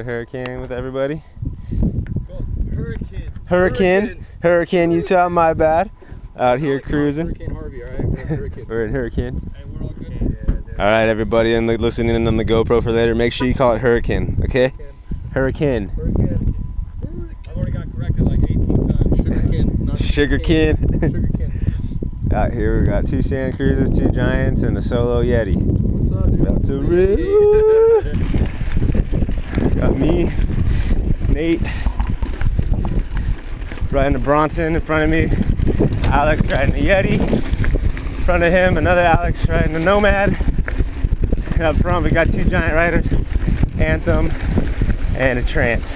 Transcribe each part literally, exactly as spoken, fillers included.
share Hurricane with everybody. Cool. Hurricane. Hurricane. Hurricane, Utah, my bad. Out here like cruising. Hurricane Harvey, alright? We're at Hurricane. We're at Hurricane. Hey, we're all good. Yeah, all right, everybody, and listening in on the GoPro for later, make sure you call it Hurricane, okay? Hurricane. Hurricane. Hurricane. I've already got corrected like eighteen times. Sugarcane, not Sugar Kin. Sugarcane. Out here we got two Sand Cruisers, two Giants, and a solo Yeti. What's up, dude? About to rip. Got me, Nate, riding a Bronson in front of me. Alex riding a Yeti. In front of him, another Alex riding a Nomad. And up front, we got two Giant riders, Anthem and a Trance.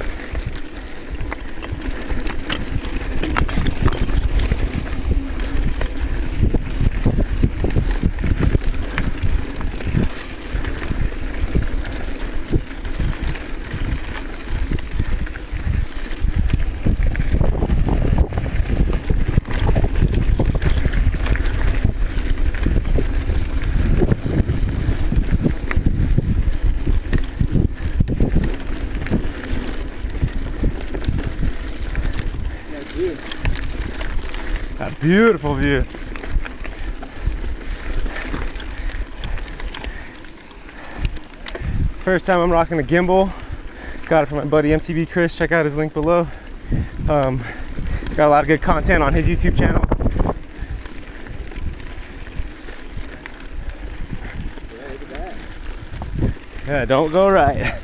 A beautiful view. First time I'm rocking a gimbal. Got it from my buddy M T B Chris. Check out his link below. Um, he's got a lot of good content on his YouTube channel. Yeah, look at that. Yeah, don't go right.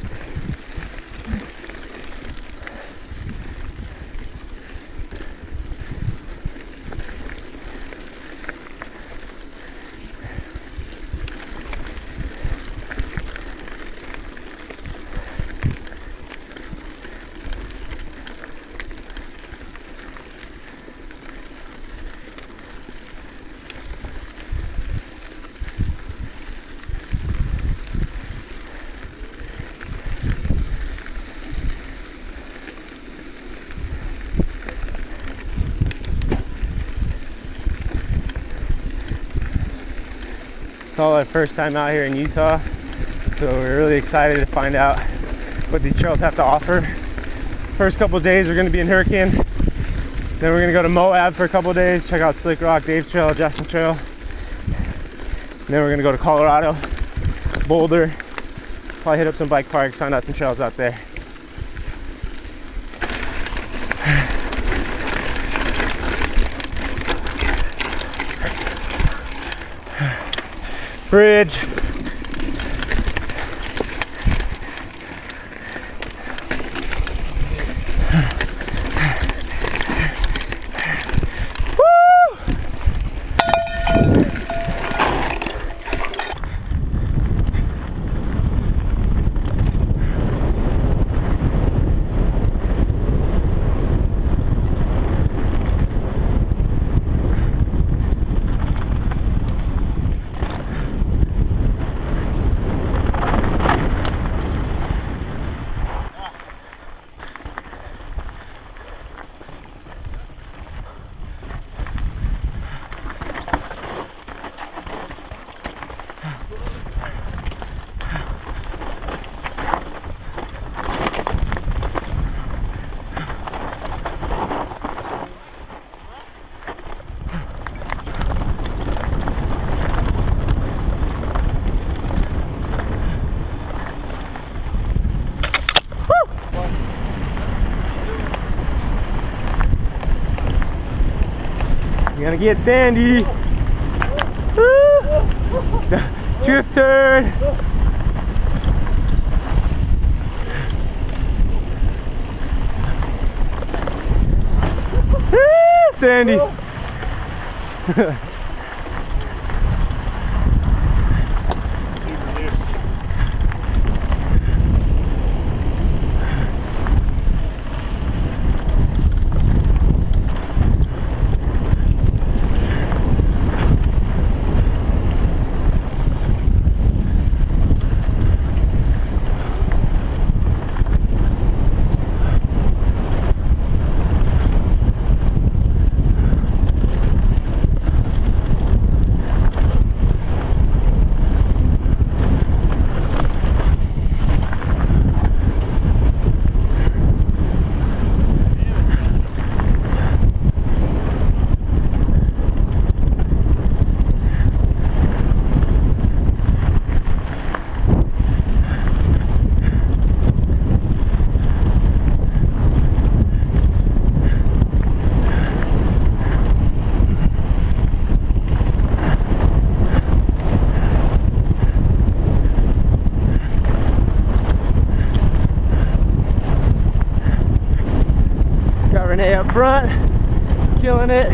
It's all our first time out here in Utah, so we're really excited to find out what these trails have to offer. First couple of days we're going to be in Hurricane, then we're going to go to Moab for a couple of days, check out Slick Rock, Dave's Trail, Justin Trail, and then we're going to go to Colorado, Boulder, probably hit up some bike parks, find out some trails out there. Bridge. Gonna get sandy. Drift turn. Sandy. Renee up front, killing it.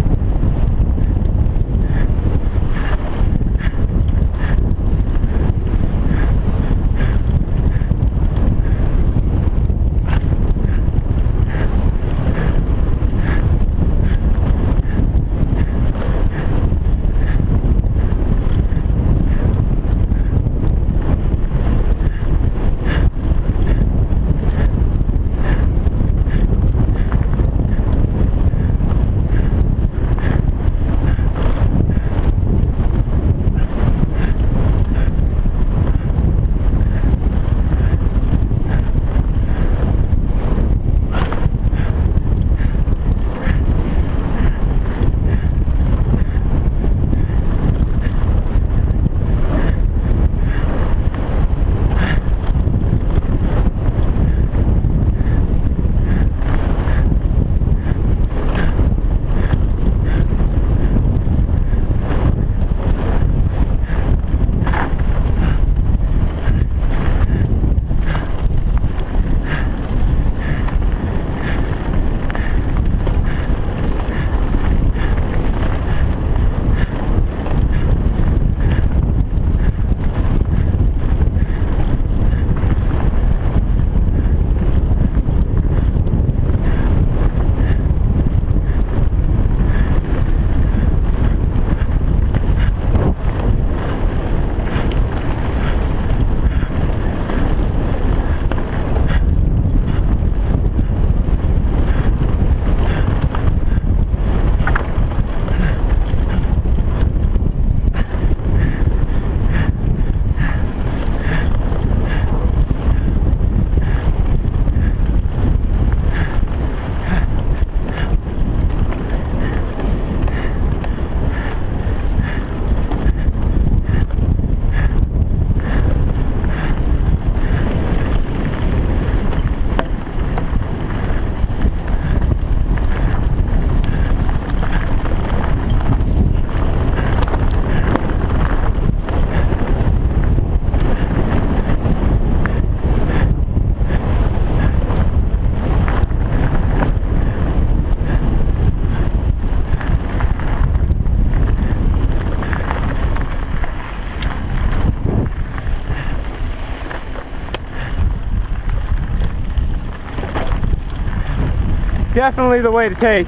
Definitely the way to take.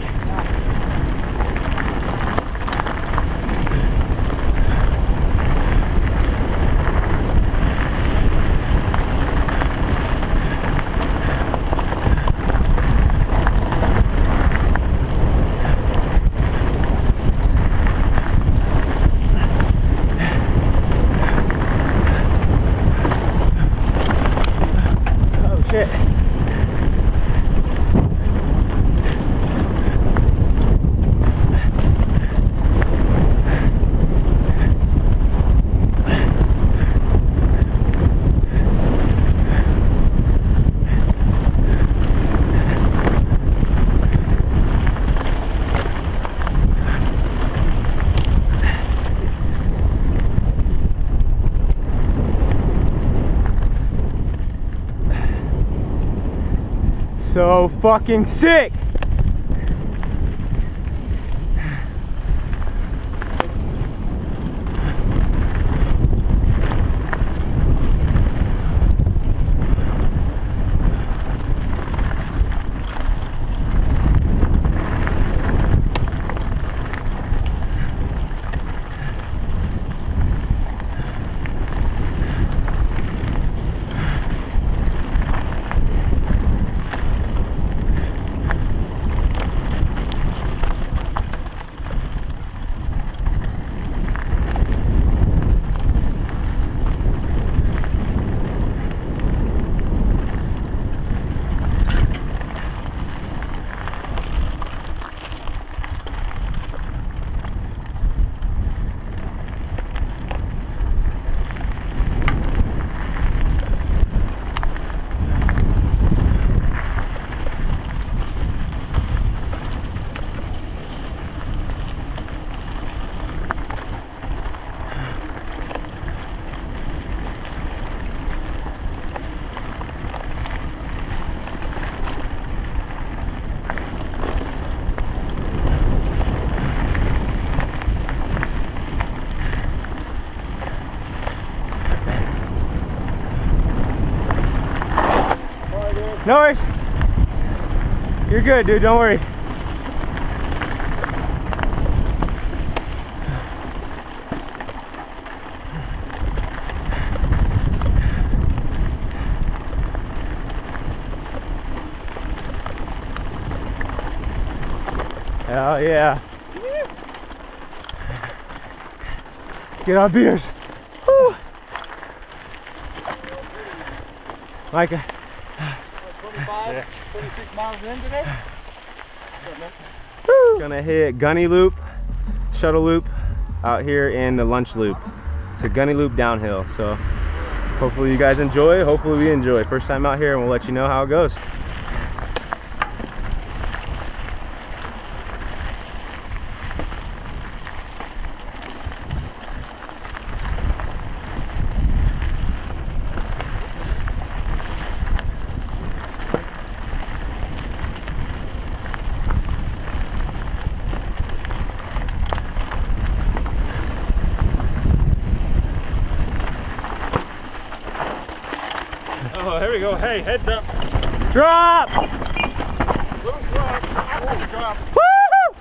Oh shit. So fucking sick. No worries. You're good, dude. Don't worry. Hell yeah. Get our beers. Woo. Micah. twenty-five, twenty-six miles in today. Woo. Gonna hit Gunny Loop, Shuttle Loop out here in the Lunch Loop. It's a Gunny Loop downhill. So hopefully you guys enjoy. Hopefully we enjoy. First time out here, and we'll let you know how it goes. Oh, here we go. Hey, heads up. Drop! Loose rock. Oh, drop. Woo!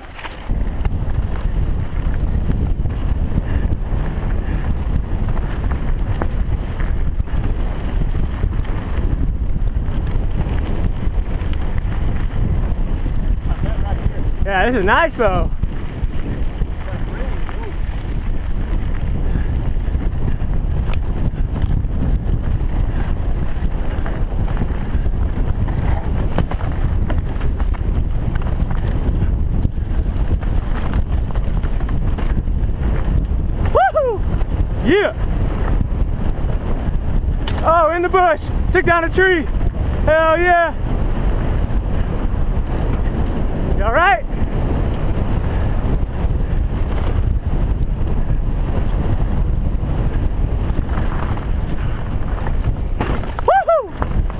Yeah, this is nice though. Yeah! Oh, in the bush! Took down a tree! Hell yeah! You alright? Woohoo!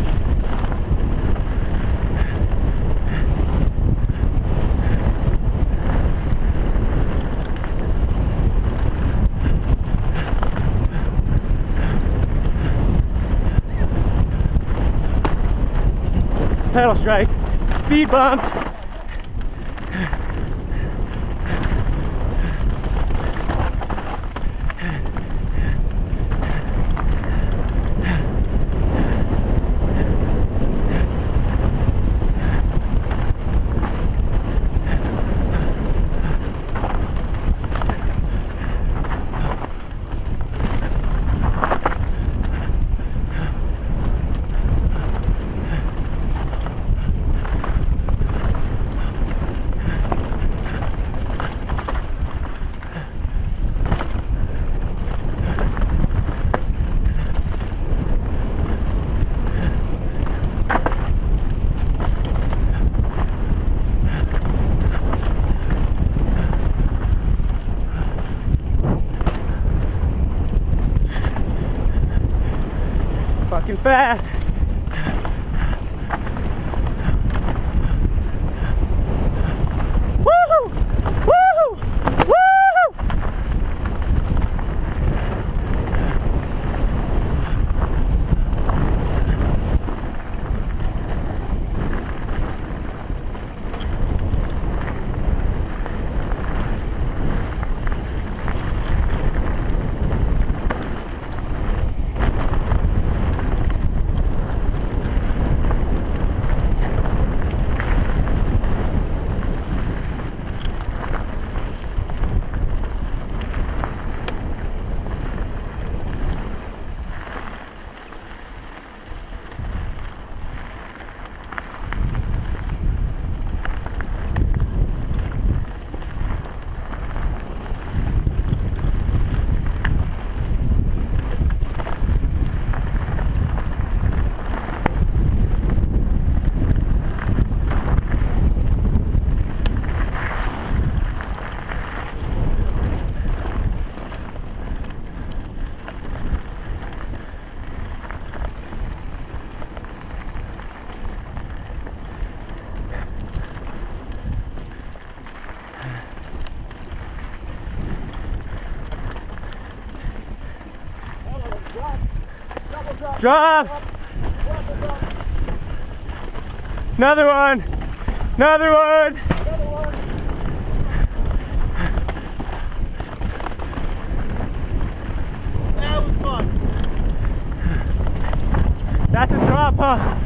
Pedal strike, speed bumps. Fucking fast. Woohoo! Woohoo! Woohoo! Drop! Another one. Another one. Another one. That was fun. That's a drop, huh?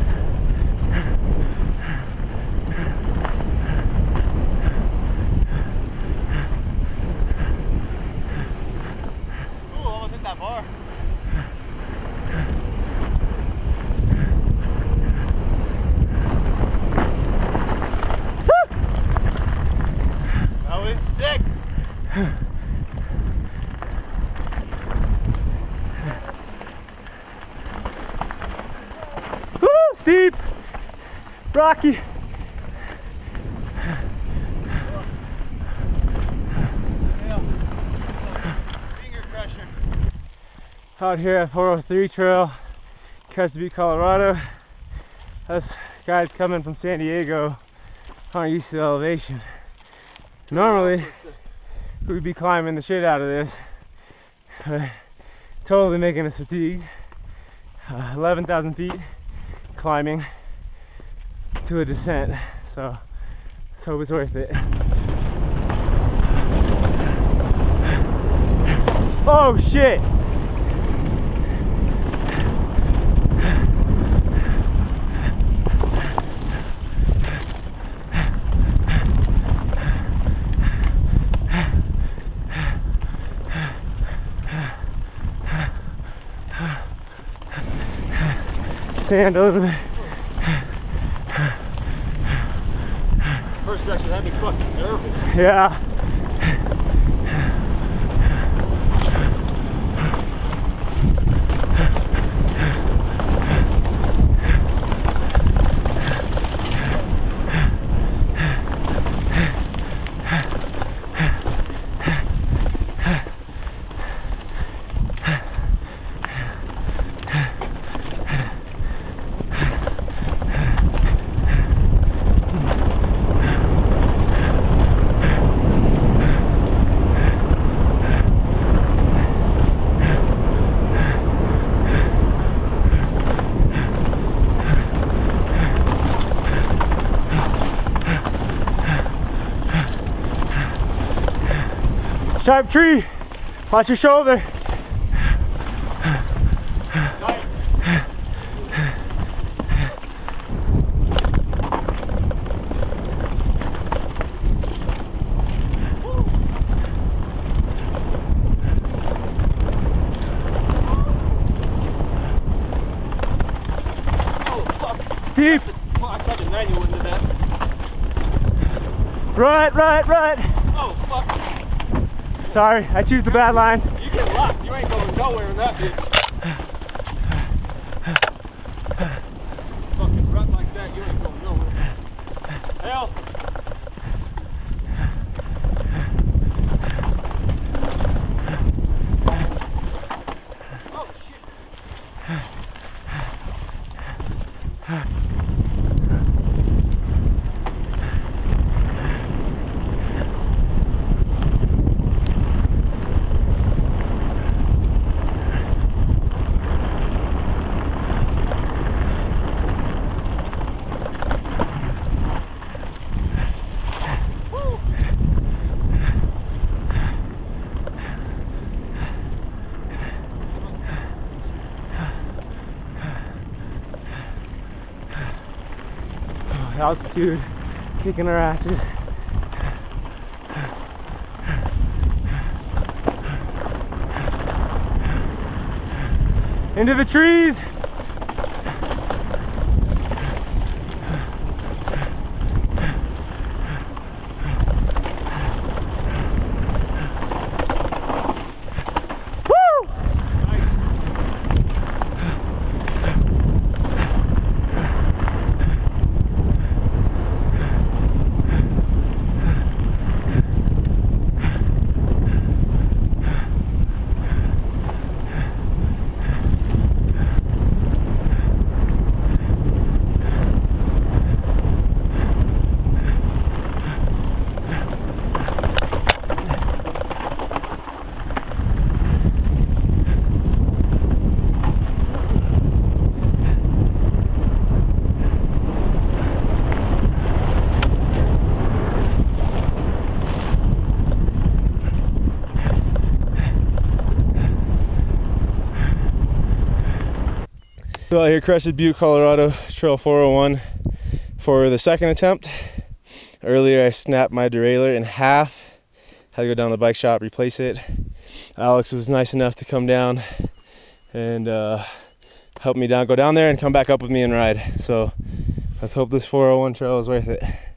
Ooh, almost hit that bar. That was sick. Woo, steep, rocky. Finger crusher. Out here at four oh three Trail, Chesapeake, Colorado. Us guys coming from San Diego aren't used to the elevation. Normally, we'd be climbing the shit out of this, but totally making us fatigued. Uh, eleven thousand feet climbing to a descent, so let's hope it's worth it. Oh shit! Sand over there. First section had me fucking nervous. Yeah. Sharp tree. Watch your shoulder. Steep. Oh, I tried to manual into that. Right, right, right. Oh, fuck. Sorry, I choose the bad line. You get locked. You ain't going nowhere in that bitch. Fucking rut like that, you ain't going nowhere. Hell. Oh, shit. Altitude kicking our asses. Into the trees. Well, here, Crested Butte, Colorado, Trail four oh one for the second attempt. Earlier, I snapped my derailleur in half. Had to go down to the bike shop, replace it. Alex was nice enough to come down and uh, help me down, go down there and come back up with me and ride. So let's hope this four oh one trail is worth it.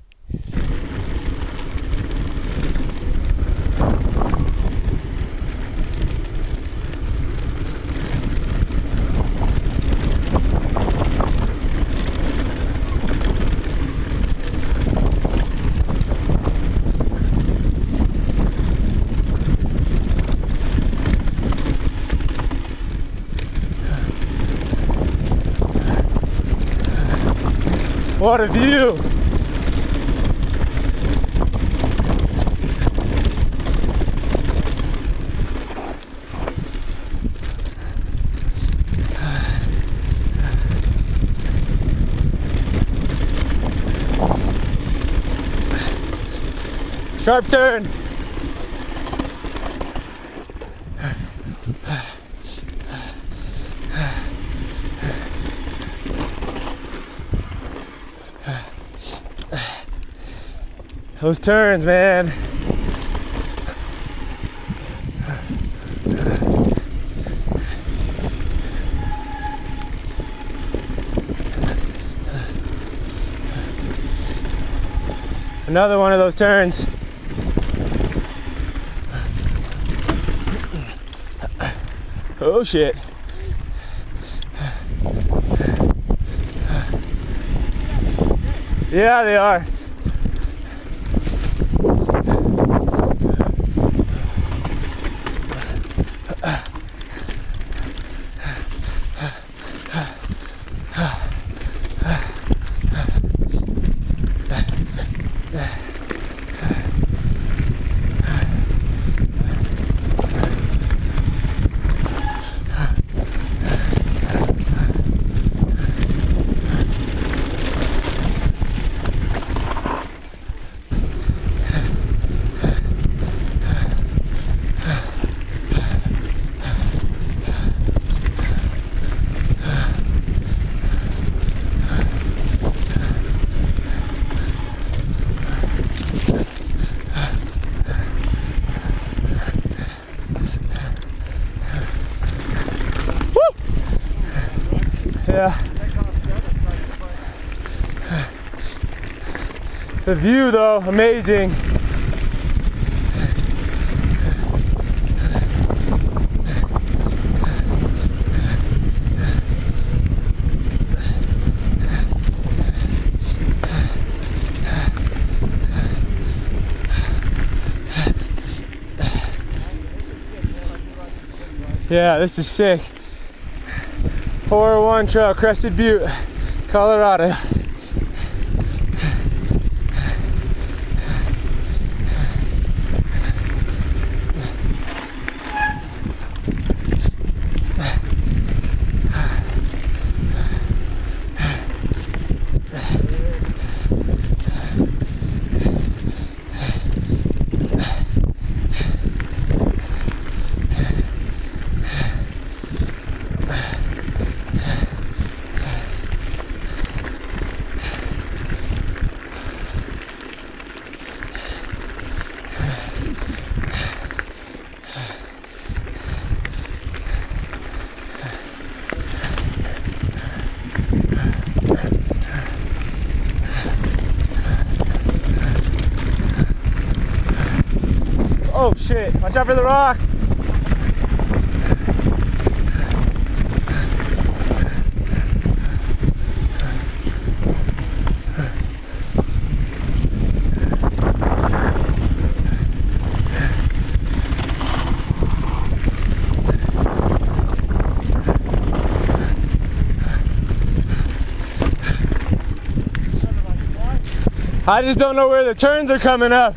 What a view! Sharp turn! Those turns, man. Another one of those turns. Oh shit. Yeah, they are. Yeah. The view though, amazing. Yeah, this is sick. four oh one trail, Crested Butte, Colorado. Oh shit, watch out for the rock. I just don't know where the turns are coming up.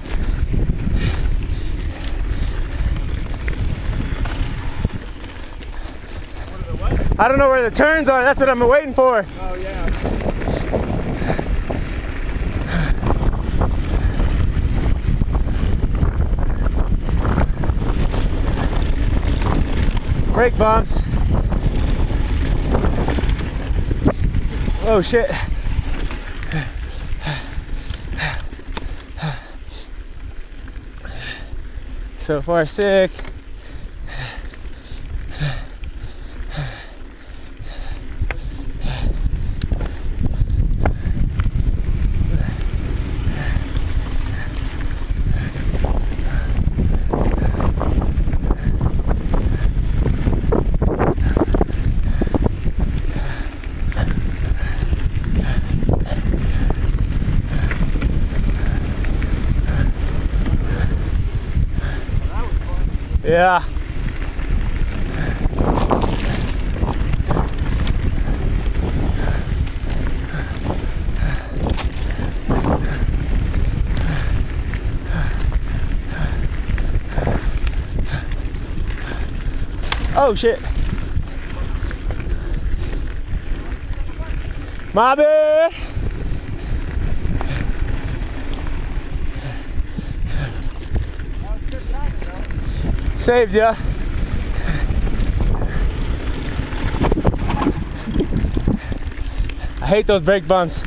I don't know where the turns are, that's what I'm waiting for. Oh yeah. Brake bumps. Oh shit. So far sick. Yeah. Oh shit. My bad. Saved ya. I hate those brake bumps.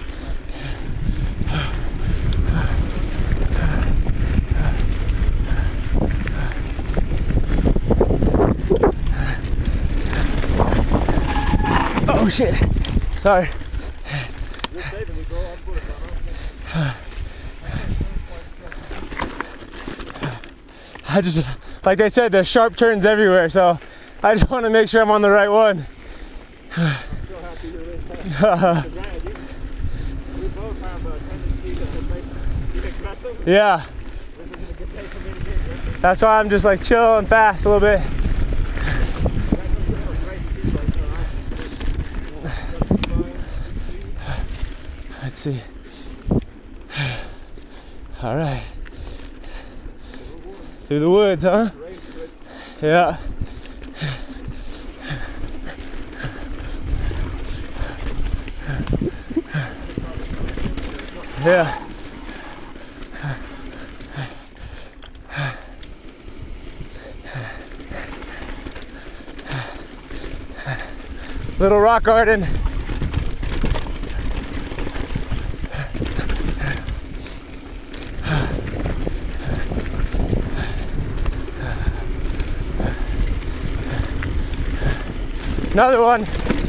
Oh shit. Sorry. I just, like they said, there's sharp turns everywhere, so I just want to make sure I'm on the right one. I'm so happy you're in there. We both have a tendency to be aggressive. Yeah. This isn't a good day for me to get aggressive. That's why I'm just like chill and fast a little bit. Let's see. All right. Through the woods, huh? Yeah. Yeah. Little rock garden. Another one.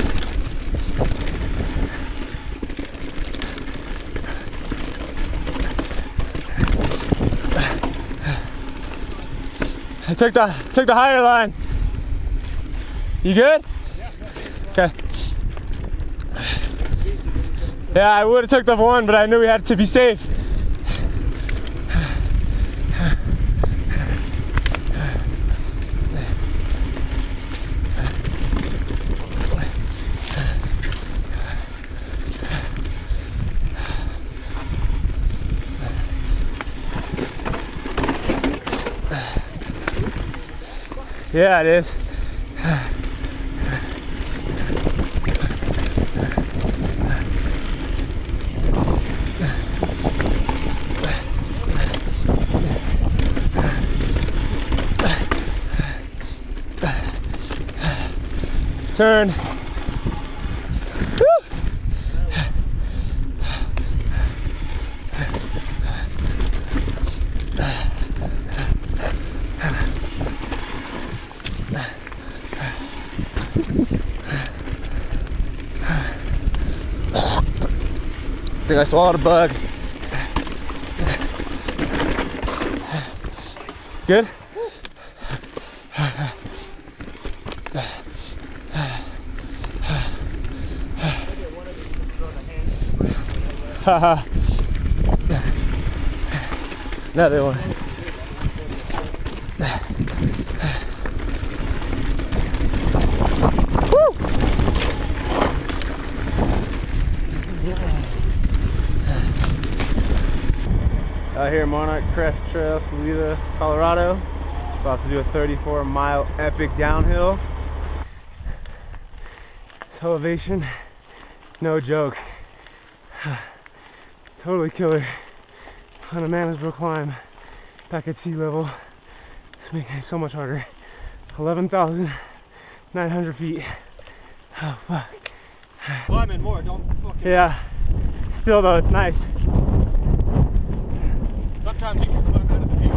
I took the took the higher line. You good? Okay. Yeah, I would have took the one, but I knew we had to be safe. Yeah, it is. Turn. Woo. I think I swallowed a bug. Good? Haha. Another one. Woo! Out here, Monarch Crest Trail, Salida, Colorado. About to do a thirty-four mile epic downhill. This elevation, no joke. Totally killer on a manageable climb back at sea level. It's making it so much harder. eleven thousand nine hundred feet. Oh fuck. Climbing more, don't fucking. Yeah. Still though, it's nice. Sometimes you can climb out of the view.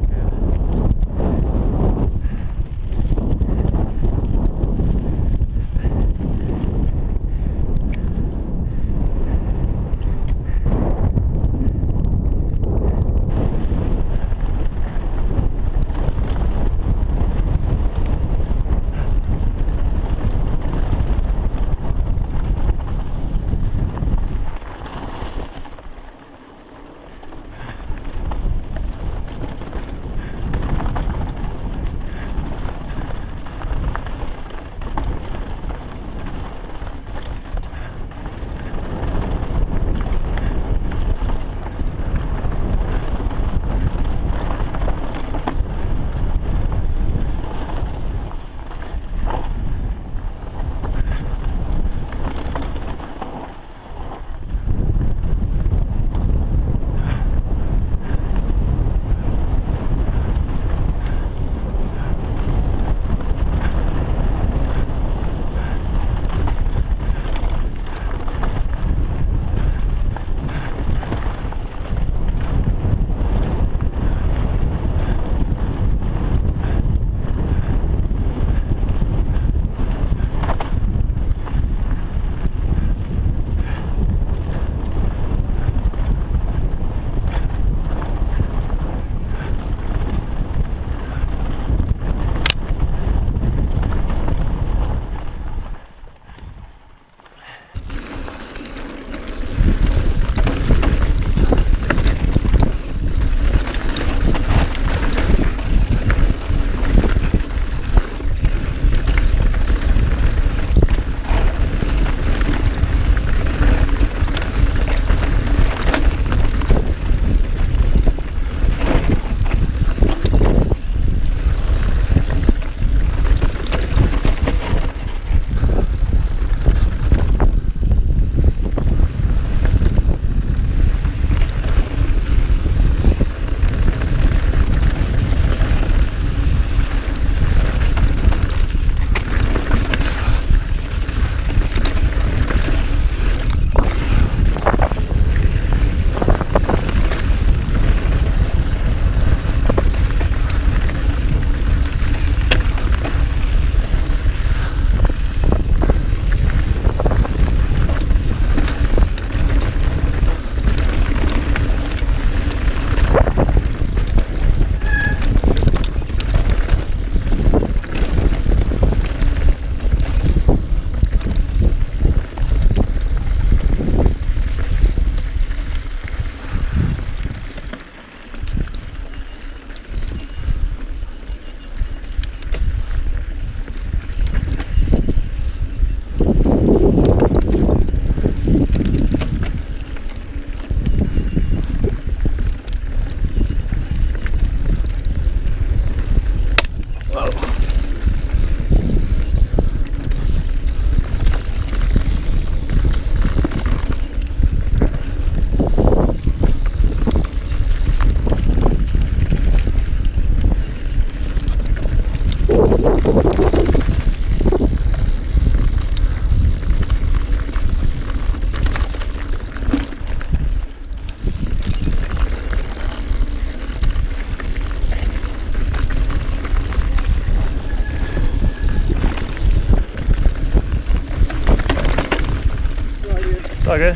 It's all good.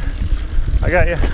I got you.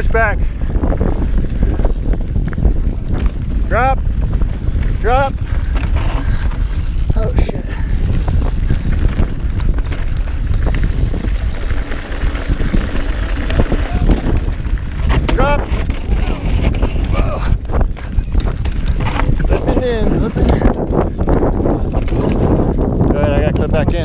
Push back. Drop. Drop. Oh shit. Dropped. Whoa. Slipping in, slipping. Good, I gotta clip back in.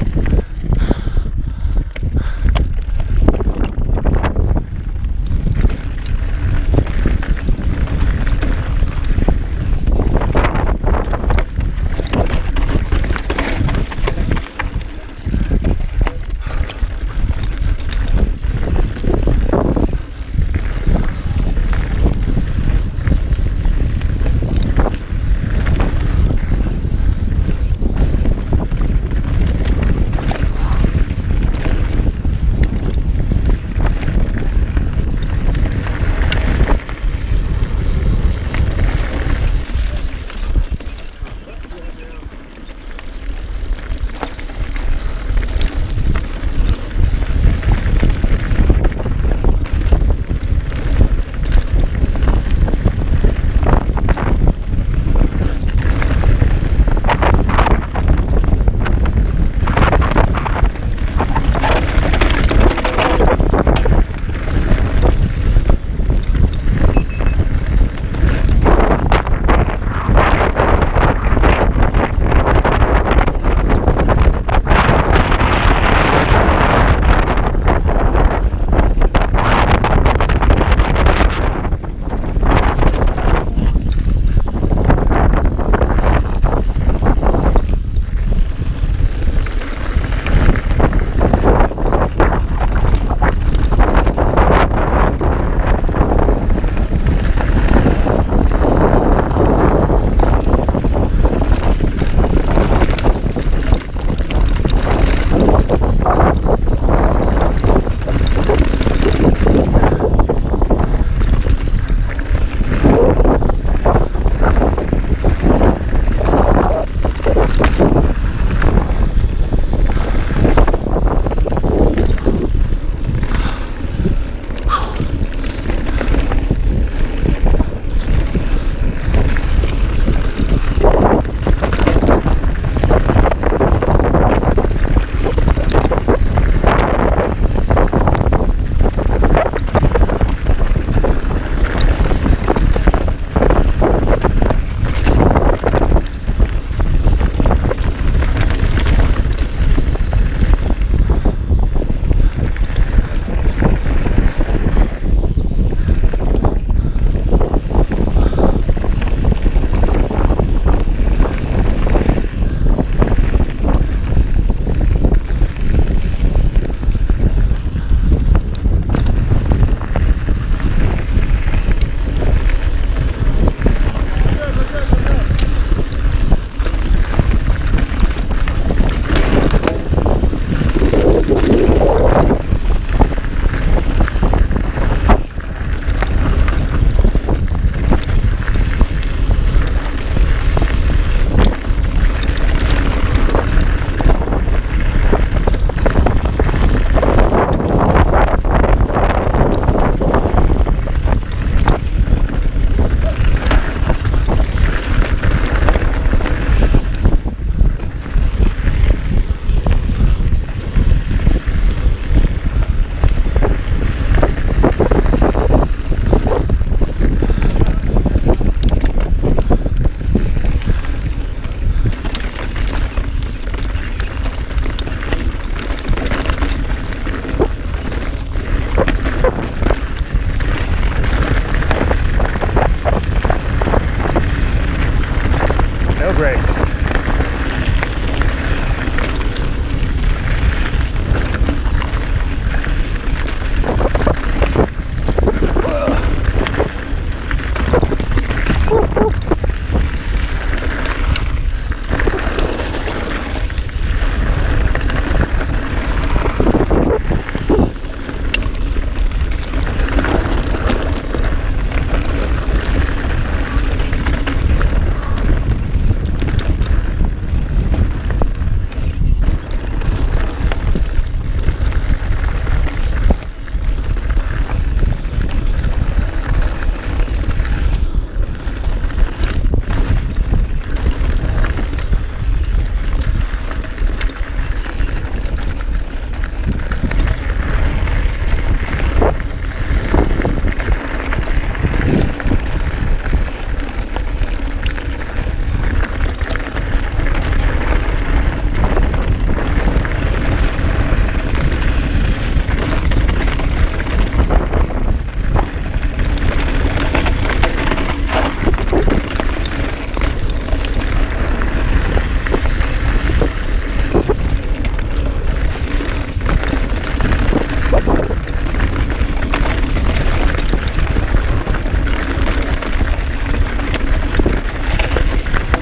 brakes.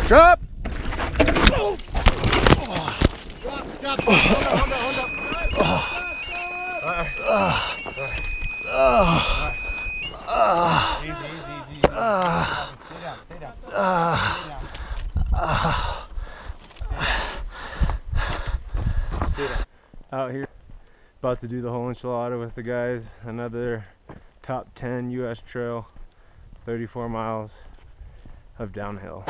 Drop. Drop, drop. Hold up, hold up, hold up. Easy, easy, easy, easy. Stay down, stay down. Stay down. Stay down. Out here, about to do the whole enchilada with the guys. Another top ten U S trail, thirty-four miles of downhill.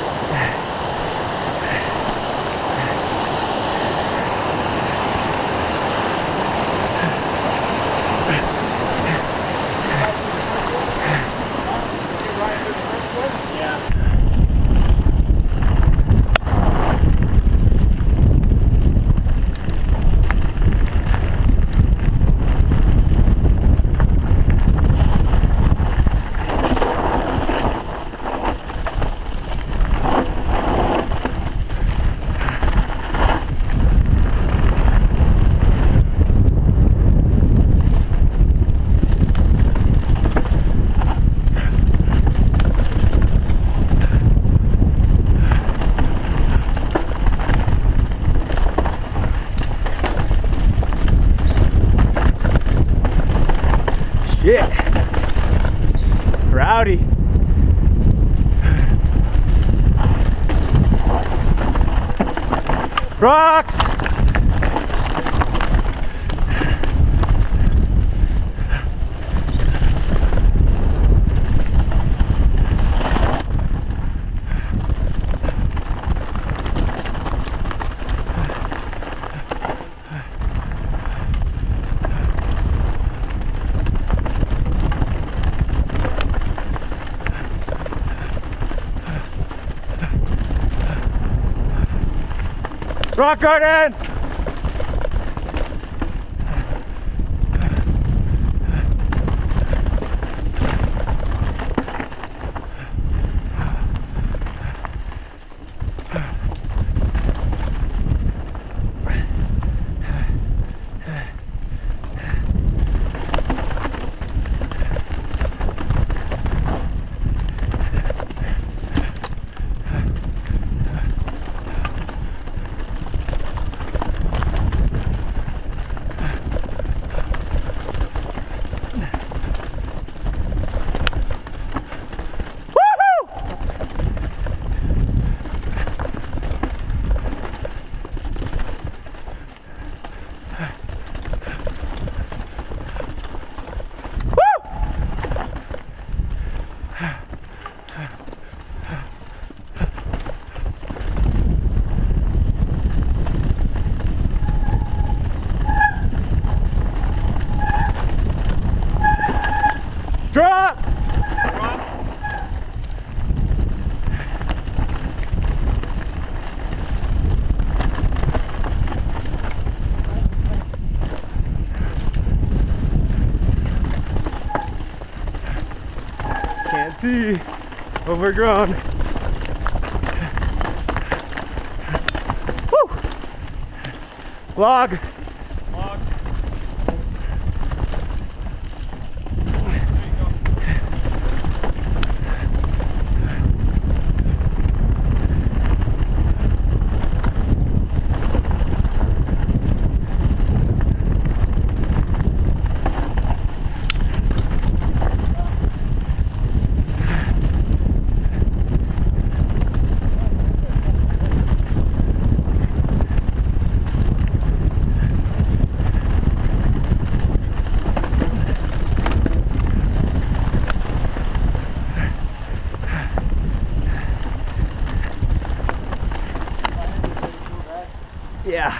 Shit. Rowdy. Rocks. Rock garden! Drop! Can't see. Overgrown. Woo! Log. Log. Yeah.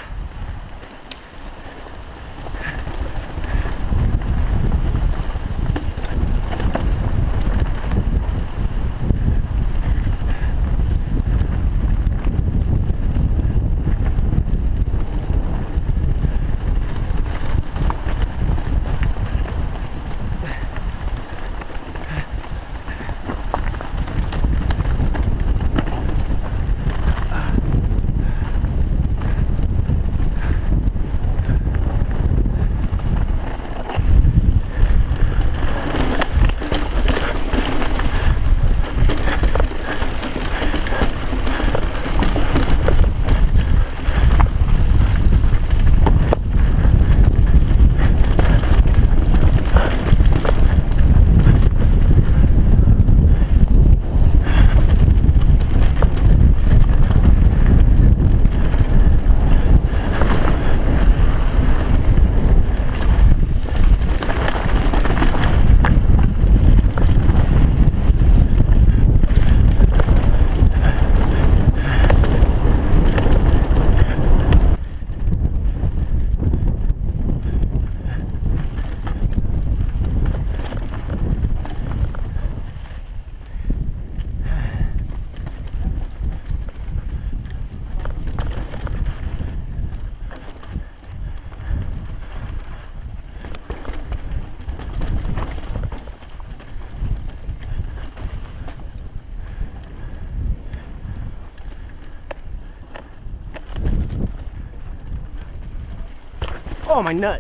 Oh, my nuts.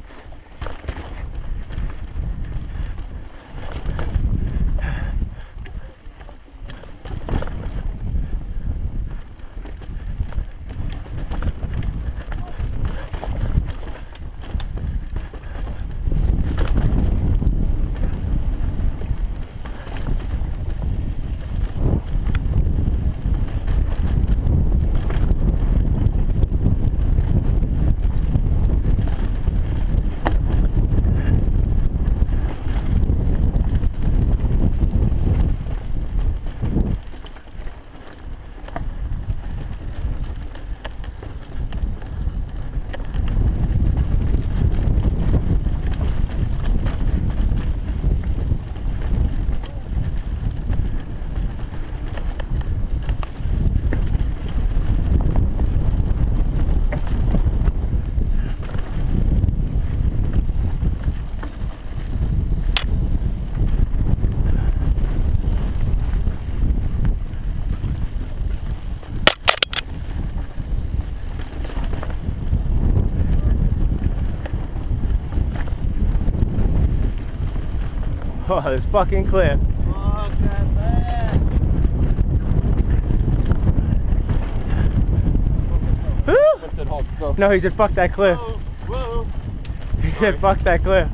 Oh, this fucking cliff. Fuck that bad. Woo! Said, hold, go. No, he said fuck that cliff. Whoa, whoa. He Sorry. said fuck that cliff.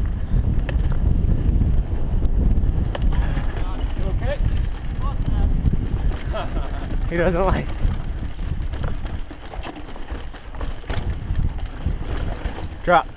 You okay? Fuck that. He doesn't like. Drop.